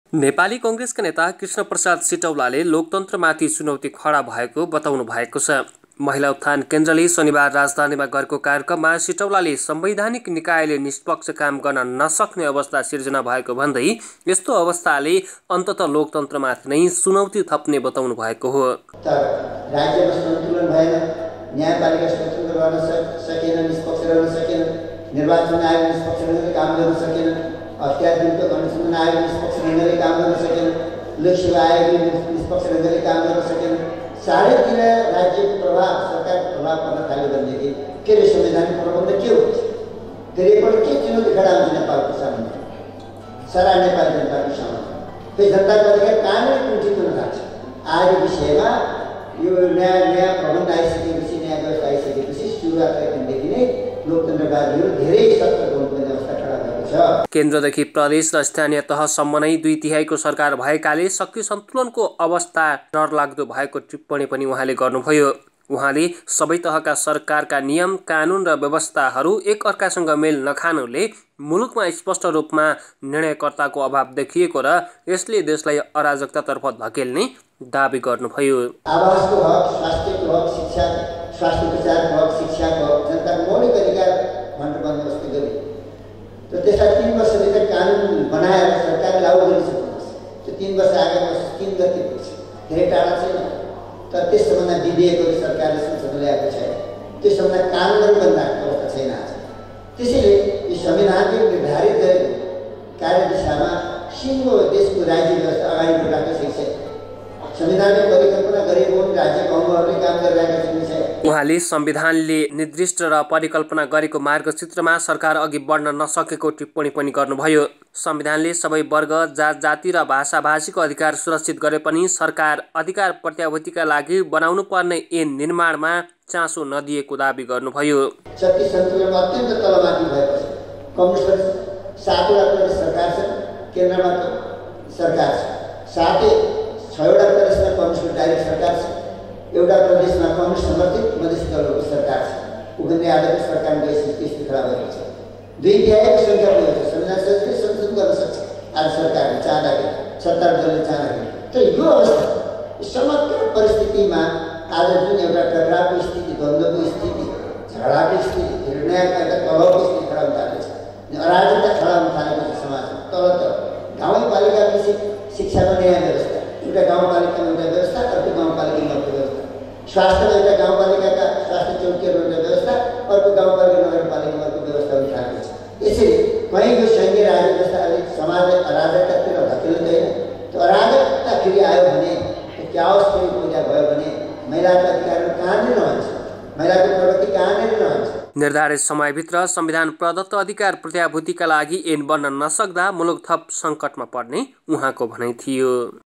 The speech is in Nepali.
नेपाली कांग्रेसका नेता कृष्णप्रसाद सिटौलाले लोकतन्त्रमाथि चुनौती खडा भएको बताउनु भएको छ। महिला उत्थान केन्द्रले शनिबार राजधानीमा गरेको कार्यक्रममा सिटौलाले संवैधानिक निकायले निष्पक्ष काम गर्न नसक्ने अवस्था सिर्जना भएको भन्दै यस्तो अवस्थाले अन्ततः लोकतन्त्रमाथि नै चुनौती थप्ने बताउनु भएको हो। राज्यमा सन्तुलन भएन, न्यायपालिका स्वतन्त्र गर्न सकेन, निष्पक्ष रहन सकेन, निर्वाचन आयोग निष्पक्ष ढङ्गले काम गर्न सकेन, अत्याधुनिक अनुसन्धान आयोग निष्पक्ष ढङ्गले काम गर्न सकेन, लोकसेवा आयोग निष्पक्ष ढङ्गले काम गर्न सकेन। चारैतिर राज्यको प्रभाव, सरकारको प्रभाव पर्न थाल्यो भनेदेखि के रे संवैधानिक प्रबन्ध के हुन्छ? फेरि एकपल्ट के चुनौती खडा हुन्छ नेपालको सामने, सारा नेपाली जनताको सामने? फेरि जनताको अधिकार कहाँनिर कुण्ठित हुन थाल्छ? आज विषयमा यो नयाँ प्रबन्ध आइसकेपछि, नयाँ व्यवस्था आइसकेपछि सुरुवातका दिनदेखि नै लोकतन्त्रवादीहरू धेरै सतर्क हुनुपर्ने अवस्था खडा भएको छ। केन्द्रदेखि प्रदेश र स्थानीय तहसम्म नै 2/3 सरकार भएकाले शक्ति सन्तुलनको अवस्था डरलाग्दो भएको टिप्पणी पनि उहाँले गर्नुभयो। उहाँले सबै तहका सरकारका नियम कानुन र व्यवस्थाहरू एक अर्कासँग मेल नखानुले मुलुकमा स्पष्ट रूपमा निर्णयकर्ताको अभाव देखिएको र यसले देशलाई अराजकतातर्फ धकेल्ने दाबी गर्नुभयो। आवासको हक, स्वास्थ्यको हक, शिक्षा, स्वास्थ्य उपचारको हक, शिक्षाको हक, जनताको मौलिक अधिकार भनेर बन्दोबस्त गरे र त्यसलाई 3 वर्षभित्र कानुन बनाएर सरकारले लागू गरिसक्नुपर्छ। त्यो 3 वर्ष आगो 3 गते पुग्छ, धेरै टाढा छैन। तर त्यसभन्दा विधेयकहरू सरकारले संसदमा ल्याएको छैन, त्यसभन्दा कानुनहरू बनाएको अवस्था छैन आज। त्यसैले यो संविधानले निर्धारित गरेको कार्यदिशामा सिङ्गो देशको राज्य व्यवस्था अगाडि बढिरहेको छैन। संविधानले परिकल्पना गरेको राज्यको अङ्गहरूले काम गरिरहेका छैन। उहाँले संविधानले निर्दिष्ट र परिकल्पना गरेको मार्गचित्रमा सरकार अघि बढ्न नसकेको टिप्पणी पनि गर्नुभयो। संविधानले सबै वर्ग, जात जाति र भाषाभाषीको अधिकार सुरक्षित गरे पनि सरकार अधिकार प्रत्याभूतिका लागि बनाउनु पर्ने ऐन निर्माणमा चासो नदिएको दाबी गर्नुभयो। शक्ति सन्तुलन अत्यन्त तलमाथि भएपछि कम्युनिस्ट 7वटा प्रदेश सरकार छ, केन्द्रमा सरकार छ, साथै 6वटा प्रदेशमा कम्युनिस्ट डाइरेक्ट सरकार छ, एउटा प्रदेशमा कम्युनिस्ट समर्थित मधेसी दलहरूको सरकार छ। उहाँले आजको सरकारमा स्थिति खडा भएको छ। 2/3 सङ्ख्या पुगेको छ। संविधान सजिलै संशोधन गर्न सक्छ आज सरकारले चाहँदाखेरि, सत्तारूढ दलले चाहँदाखेरि। तर यो अवस्था, समग्र परिस्थितिमा आज जुन एउटा टकरावको स्थिति, द्वन्द्वको स्थिति, झगडाको स्थिति, निर्णयका तलबको स्थिति खडा हुन थालेको छ, अराजकता खडा हुन थालेको छ समाजमा। तल गाउँपालिकापछि शिक्षामा नयाँ व्यवस्था, एउटा गाउँपालिकामा एउटा व्यवस्था, अर्को गाउँपालिकामा अर्को व्यवस्था, स्वास्थ्यमा एउटा गाउँपालिकाका स्वास्थ्य चौकीहरू एउटा व्यवस्था, अर्को गाउँपालिका नगरपालिकामा अर्को व्यवस्था हुन थालेको छ। यसरी कहीँको सैन्य राज व्यवस्था अलिक समाजलाई अराजकतातिर धकेल्दैन। त्यो अराजकता फेरि आयो भने, क्याओस फेरि पैदा भयो भने महिलाको अधिकारहरू कहाँनिर रहन्छ, महिलाको प्रगति कहाँनिर रहन्छ? निर्धारित समयभित्र संविधान प्रदत्त अधिकार प्रत्याभूतिका लागि ऐन बन्न नसक्दा मुलुक थप सङ्कटमा पर्ने उहाँको भनाइ थियो।